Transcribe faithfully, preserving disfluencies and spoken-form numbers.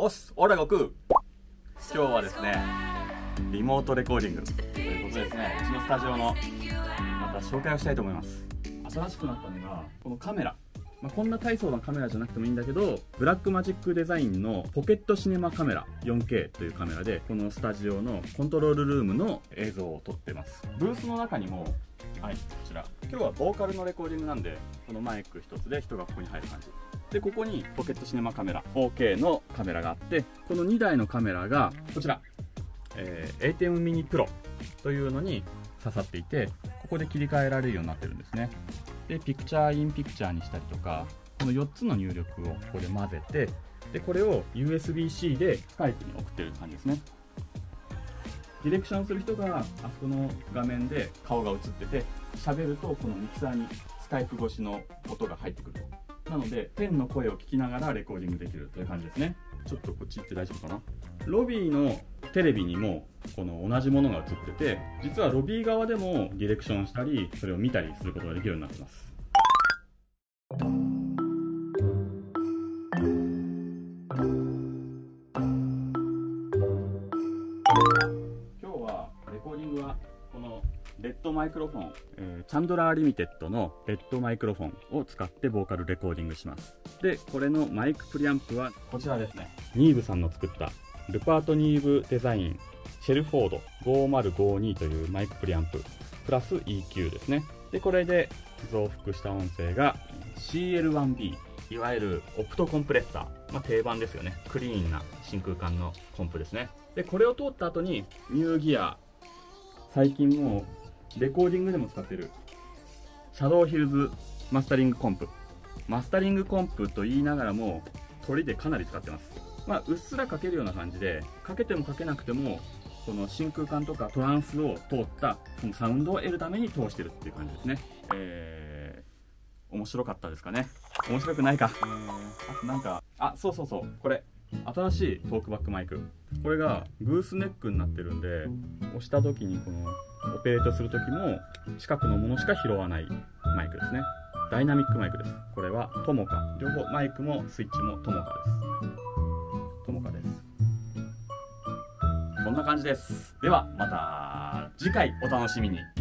おっす、オラゴク。今日はですね、リモートレコーディングということでですね、うちのスタジオのまた紹介をしたいと思います。新しくなったのがこのカメラ、まあ、こんな大層なカメラじゃなくてもいいんだけど、ブラックマジックデザインのポケットシネマカメラ よんケー というカメラで、このスタジオのコントロールルームの映像を撮ってます。ブースの中にも、はい、こちら今日はボーカルのレコーディングなんで、このマイク一つで人がここに入る感じで、ここにポケットシネマカメラ フォーケー のカメラがあって、このにだいのカメラがこちら、えー、エーテン ミニプロというのに刺さっていて、ここで切り替えられるようになってるんですね。でピクチャーインピクチャーにしたりとか、このよっつの入力をここで混ぜて、でこれを ユーエスビー-C でスカイプに送ってる感じですね。ディレクションする人があそこの画面で顔が映ってて、喋るとこのミキサーにスカイプ越しの音が入ってくると。なのでペンの声を聞きながらレコーディングできるという感じですね。ちょっとこっち行って大丈夫かな。ロビーのテレビにもこの同じものが映ってて、実はロビー側でもディレクションしたりそれを見たりすることができるようになってます。今日はレコーディングはこのレッドマイクロフォン、えー、チャンドラーリミテッドのレッドマイクロフォンを使ってボーカルレコーディングします。でこれのマイクプリアンプはこちらですね。ニーブさんの作ったルパートニーブデザインシェルフォードごまるごにというマイクプリアンププラス イーキュー ですね。でこれで増幅した音声が シーエルワンビー、 いわゆるオプトコンプレッサー、まあ、定番ですよね。クリーンな真空管のコンプですね。でこれを通った後にニューギア、最近もうレコーディングでも使ってるシャドウヒルズマスタリングコンプ、マスタリングコンプと言いながらも鳥でかなり使ってます。まあうっすらかけるような感じで、かけてもかけなくてもこの真空管とかトランスを通ったそのサウンドを得るために通してるっていう感じですね。えー、面白かったですかね。面白くないか。えー、あとなんか、あ、そうそうそう、これ新しいトークバックマイク、これがグースネックになってるんで、押した時にこのオペレートする時も近くのものしか拾わないマイクですね。ダイナミックマイクです。これはトモカ、両方マイクもスイッチもトモカです。トモカです。こんな感じです。ではまた次回お楽しみに。